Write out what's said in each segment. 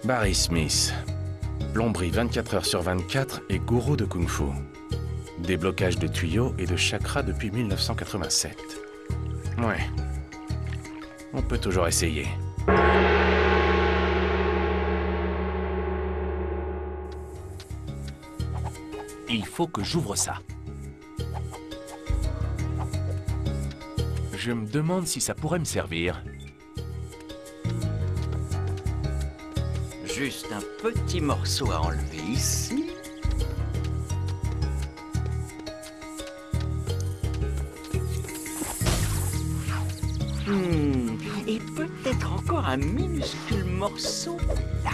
Barry Smith. Plomberie 24 heures sur 24 et gourou de kung-fu. Déblocage de tuyaux et de chakras depuis 1987. Ouais. On peut toujours essayer. Il faut que j'ouvre ça. Je me demande si ça pourrait me servir. Juste un petit morceau à enlever ici. Et peut-être encore un minuscule morceau là.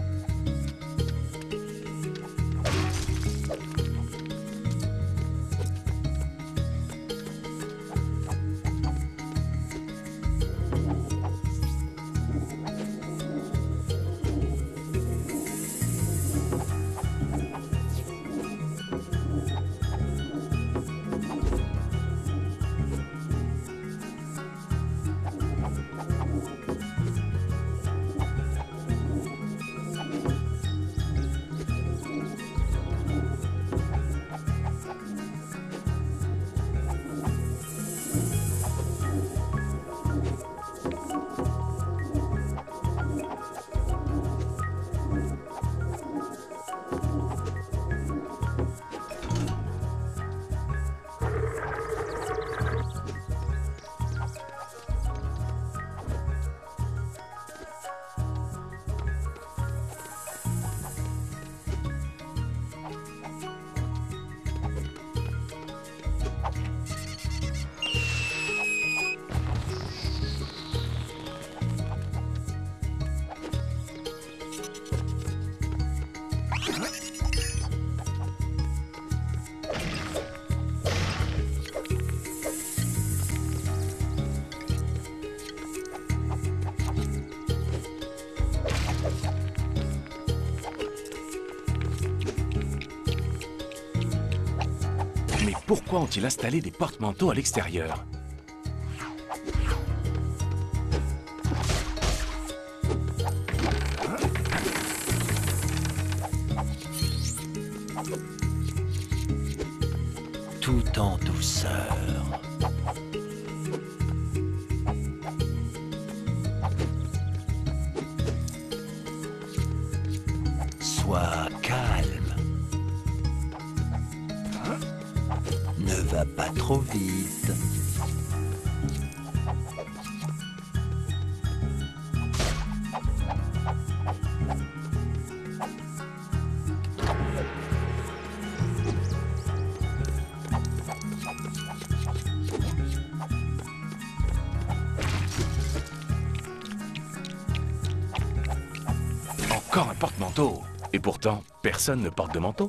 Mais pourquoi ont-ils installé des porte-manteaux à l'extérieur? Tout en douceur. Sois calme. Ne va pas trop vite. Encore un porte-manteau. Et pourtant, personne ne porte de manteau.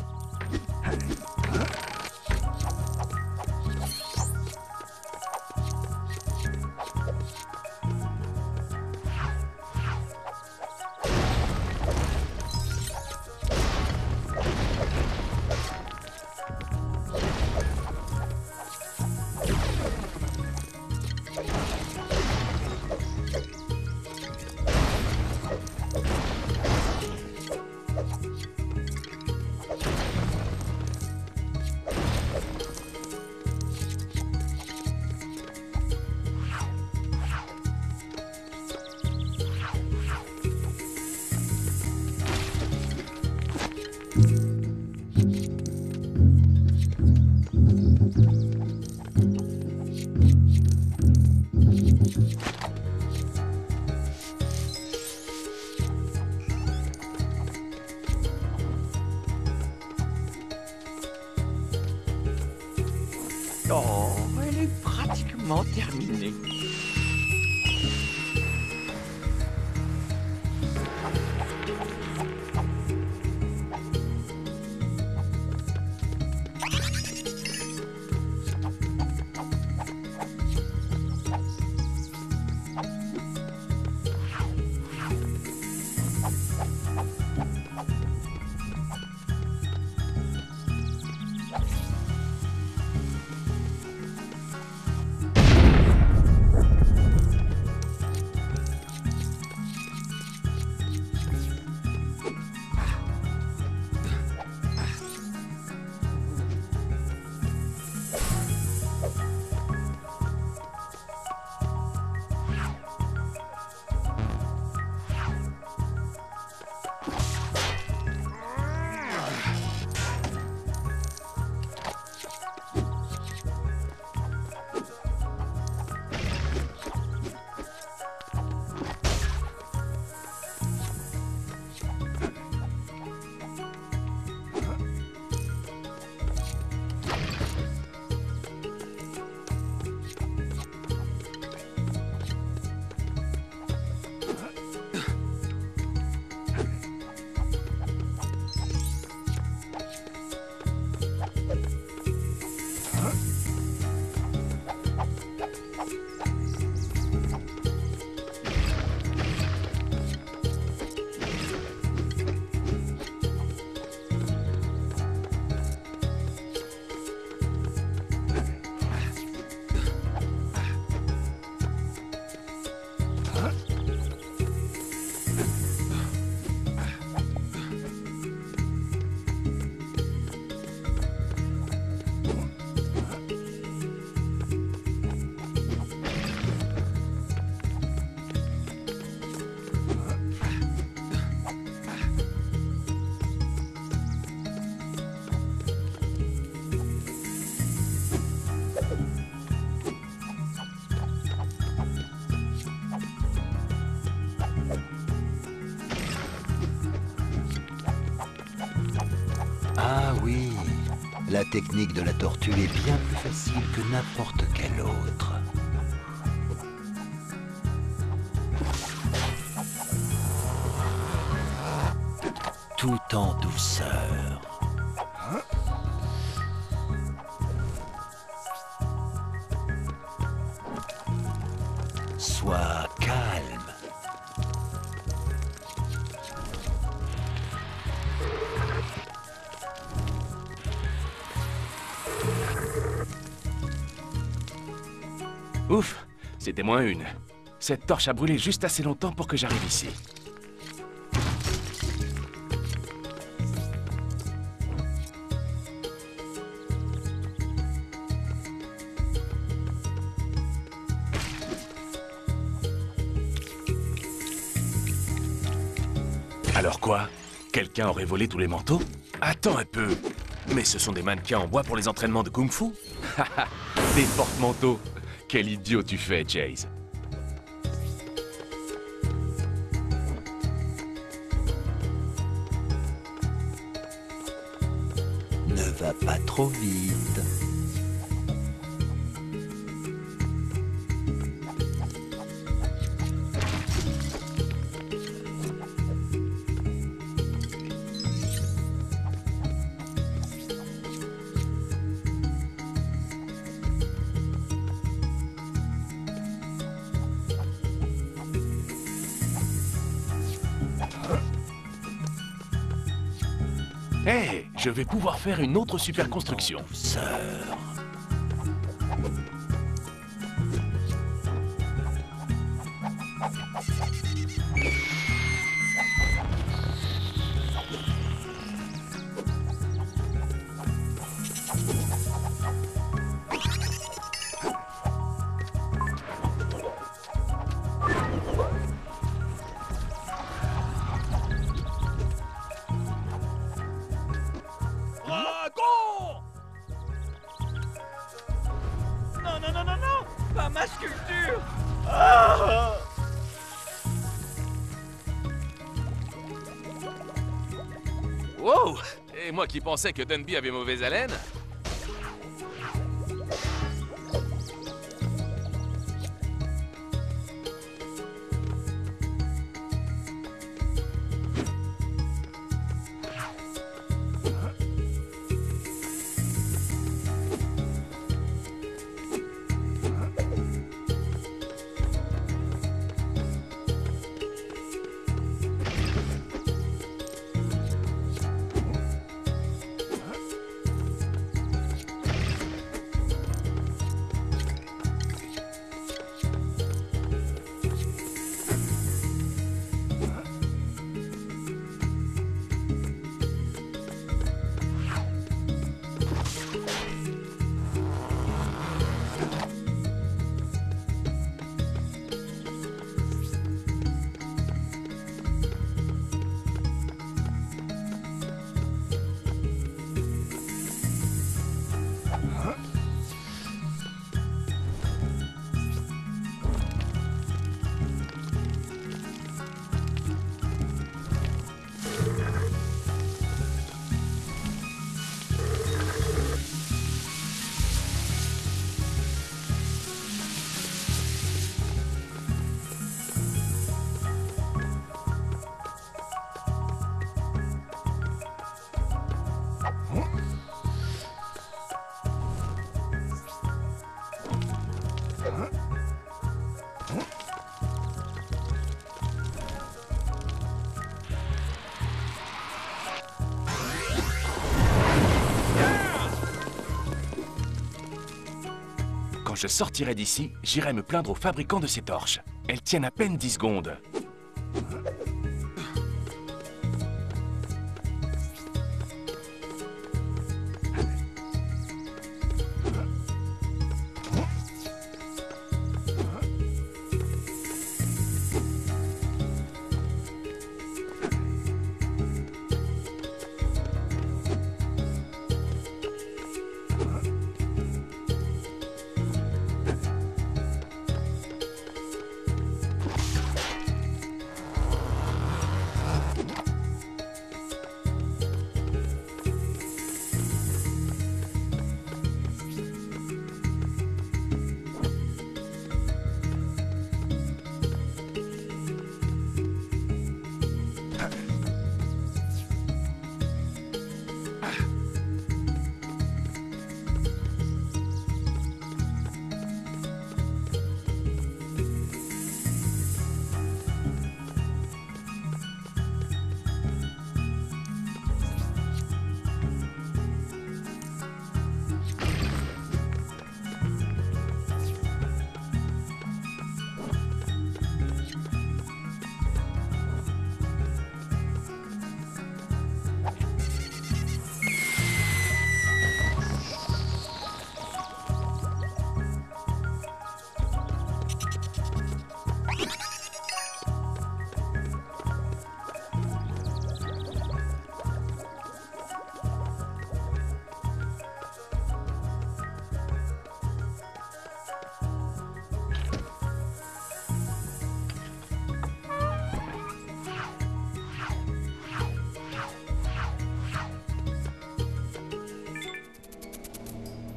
Oh, elle est pratiquement terminée. oui, la technique de la tortue est bien plus facile que n'importe quelle autre. Tout en douceur. Sois calme. Ouf, c'était moins une. Cette torche a brûlé juste assez longtemps pour que j'arrive ici. Alors quoi? Quelqu'un aurait volé tous les manteaux? Attends un peu. Mais ce sont des mannequins en bois pour les entraînements de kung-fu? Haha, des porte-manteaux. Quel idiot tu fais, Chase. Ne va pas trop vite. Hé, je vais pouvoir faire une autre super construction. Douceur. Non, non, non, non, non! Pas ma sculpture! Ah! Wow! Et moi qui pensais que Dunby avait mauvaise haleine? Quand je sortirai d'ici, j'irai me plaindre aux fabricants de ces torches. Elles tiennent à peine 10 secondes.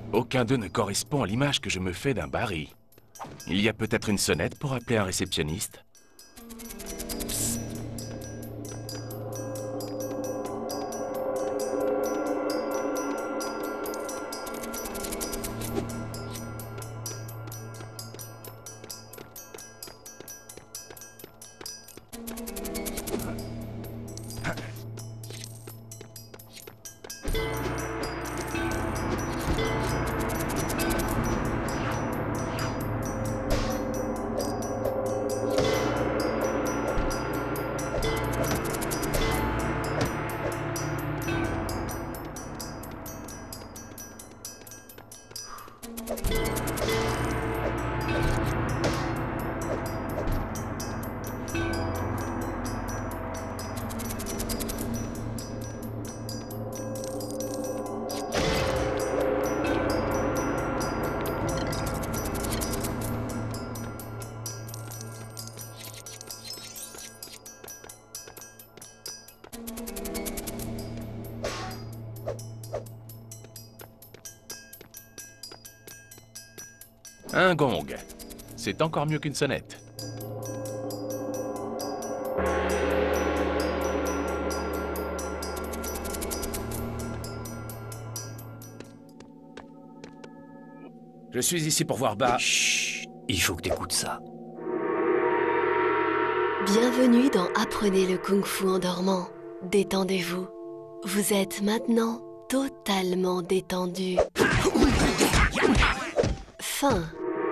Aucun d'eux ne correspond à l'image que je me fais d'un Barry. Il y a peut-être une sonnette pour appeler un réceptionniste? Un gong. C'est encore mieux qu'une sonnette. Je suis ici pour voir Bar... Chut, il faut que t'écoutes ça. Bienvenue dans Apprenez le Kung Fu en dormant. Détendez-vous. Vous êtes maintenant totalement détendu. Fin.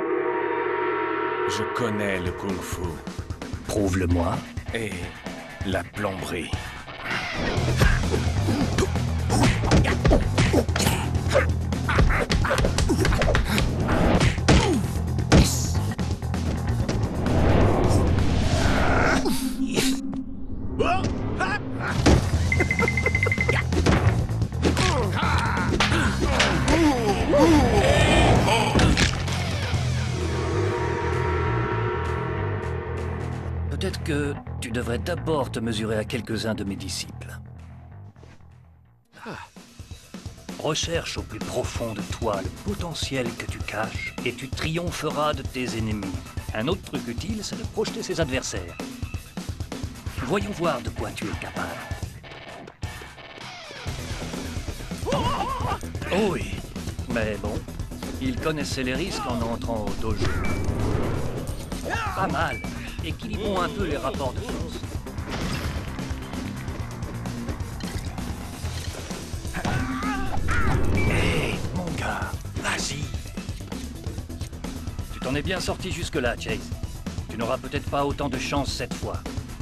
Je connais le Kung Fu. Prouve-le-moi. Et la plomberie. Peut-être que tu devrais d'abord te mesurer à quelques-uns de mes disciples. Recherche au plus profond de toi le potentiel que tu caches et tu triompheras de tes ennemis. Un autre truc utile, c'est de projeter ses adversaires. Voyons voir de quoi tu es capable. Oh oui, mais bon, il connaissait les risques en entrant au dojo. Pas mal. Équilibrons un peu les rapports de force. Hé, mon gars, vas-y. Tu t'en es bien sorti jusque-là, Chase. Tu n'auras peut-être pas autant de chance cette fois.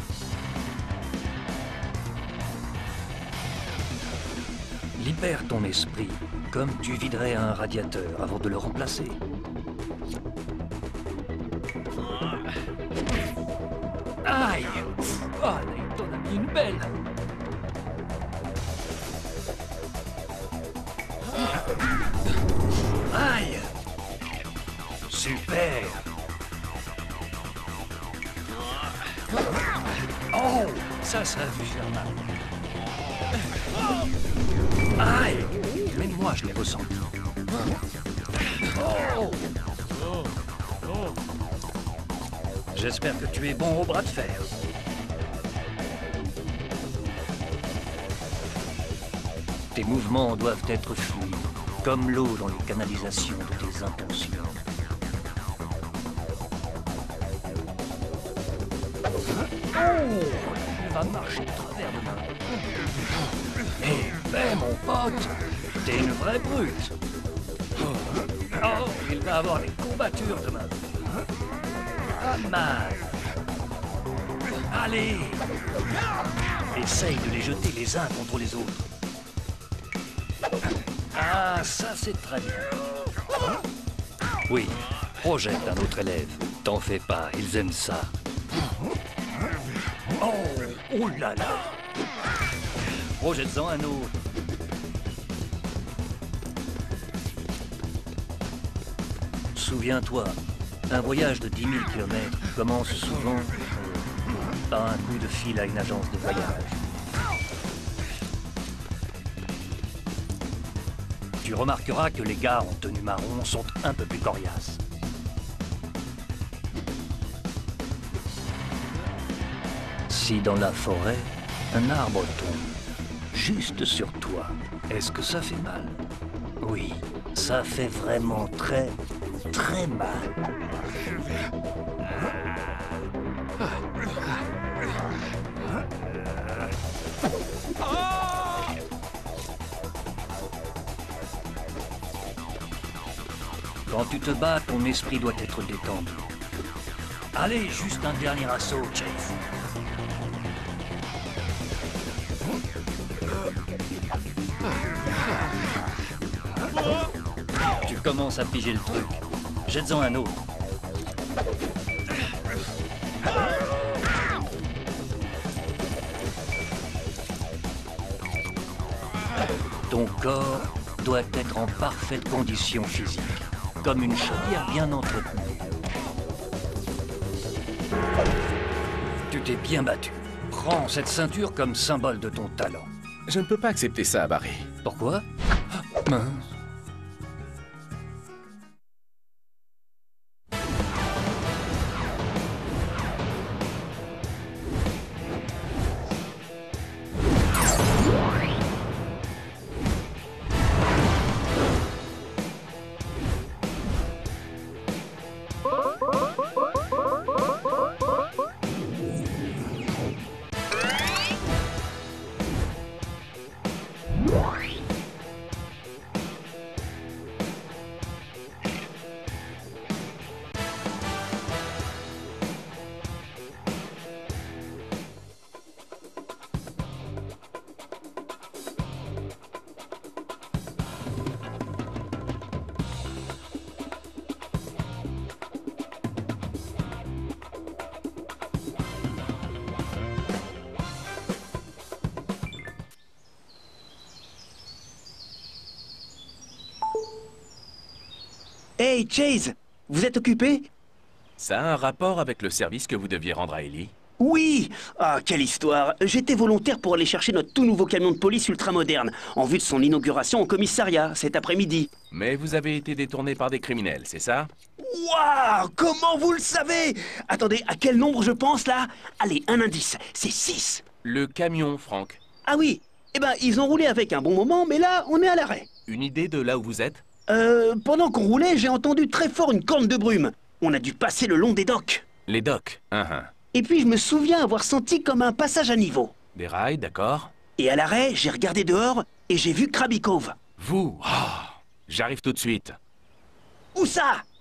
Libère ton esprit, comme tu viderais un radiateur avant de le remplacer. Aïe! Oh, il t'en a mis une belle! Aïe! Super! Oh! Ça a vu faire mal. Aïe! Mais moi, je l'ai ressenti. Oh! J'espère que tu es bon au bras de fer. Tes mouvements doivent être fluides, comme l'eau dans les canalisations de tes intentions. Oh! Il va marcher de travers demain. Eh ben, mon pote, t'es une vraie brute. Oh, il va avoir les courbatures demain. Pas mal. Allez! Essaye de les jeter les uns contre les autres. Ah, ça c'est très bien. Oui, projette un autre élève. T'en fais pas, ils aiment ça. Oh, oh là là! Projette-en un autre. Souviens-toi, un voyage de 10 000 km commence souvent par un coup de fil à une agence de voyage. Tu remarqueras que les gars en tenue marron sont un peu plus coriaces. Si dans la forêt, un arbre tombe, juste sur toi, est-ce que ça fait mal? Oui, ça fait vraiment très, très mal. Quand tu te bats, ton esprit doit être détendu. Allez, juste un dernier assaut, Chase. Tu commences à piger le truc. Jette-en un autre. Ton corps doit être en parfaite condition physique, comme une chaudière bien entretenue. Tu t'es bien battu. Prends cette ceinture comme symbole de ton talent. Je ne peux pas accepter ça, Barry. Pourquoi? Mince. Hey, Chase, vous êtes occupé? Ça a un rapport avec le service que vous deviez rendre à Ellie? Oui! Ah, quelle histoire! J'étais volontaire pour aller chercher notre tout nouveau camion de police ultramoderne, en vue de son inauguration au commissariat, cet après-midi. Mais vous avez été détourné par des criminels, c'est ça? Waouh! Comment vous le savez? Attendez, à quel nombre je pense, là? Allez, un indice, c'est 6! Le camion, Franck. Ah oui! Eh ben, ils ont roulé avec un bon moment, mais là, on est à l'arrêt. Une idée de là où vous êtes? Pendant qu'on roulait, j'ai entendu très fort une corne de brume. On a dû passer le long des docks. Les docks. Et puis je me souviens avoir senti comme un passage à niveau. Des rails, d'accord. Et à l'arrêt, j'ai regardé dehors et j'ai vu Krabby Cove. Vous? Oh, j'arrive tout de suite. Où ça?